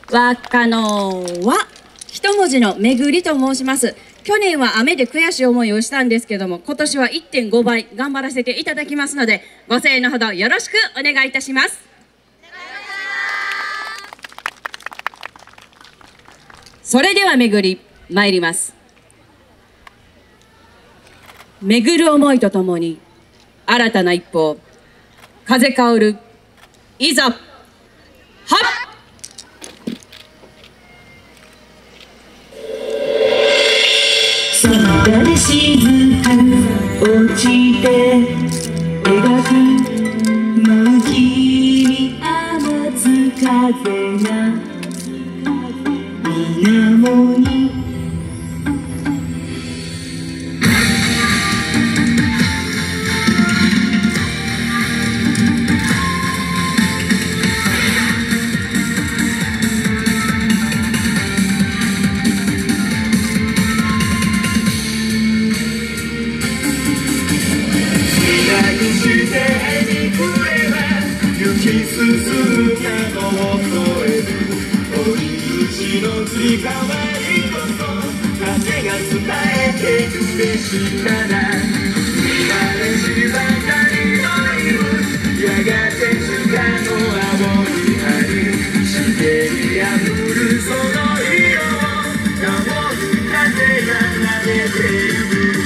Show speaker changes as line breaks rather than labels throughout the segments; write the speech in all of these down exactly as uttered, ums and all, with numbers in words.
若のは一文字のめぐりと申します。去年は雨で悔しい思いをしたんですけども、今年は いってんご 倍頑張らせていただきますので、ご声援のほどよろしくお願いいたします。それではめぐり参ります。めぐる思いとともに新たな一歩を風薫る、いざはっ。
空で雫落ちて描く真秋に甘つ風が水面に進むのを添える追い口の移り変わりこそ風が伝えてくべしかな今でしばかりの夜やがて地下の青い春茂りあふるその色を香る風が撫でている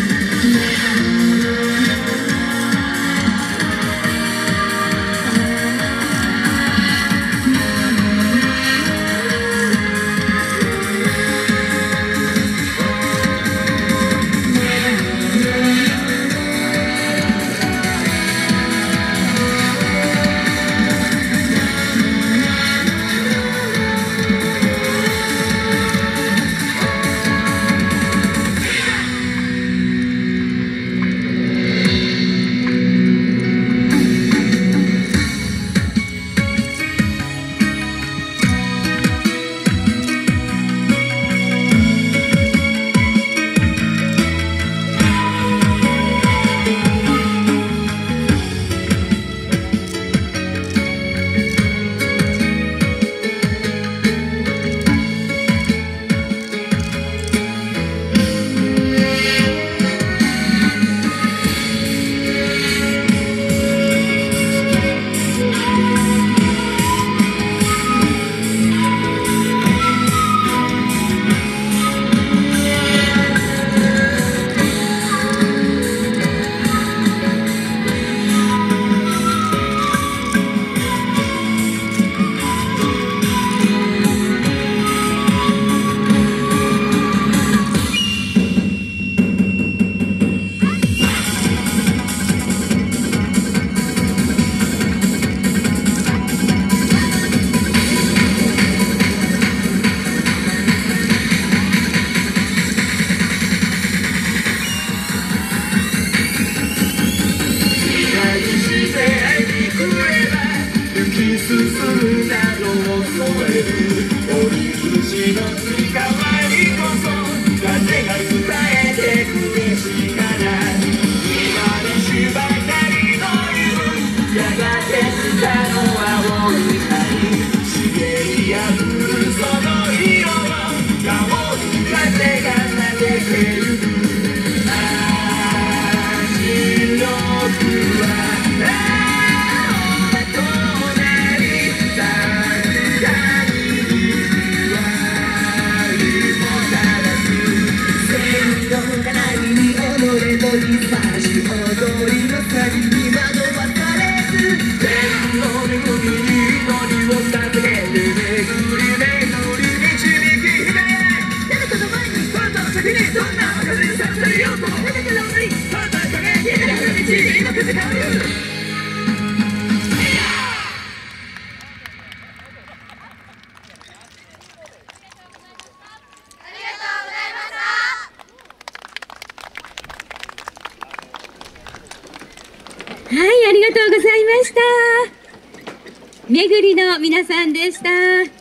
はい、ありがとうございました。めぐりの皆さんでした。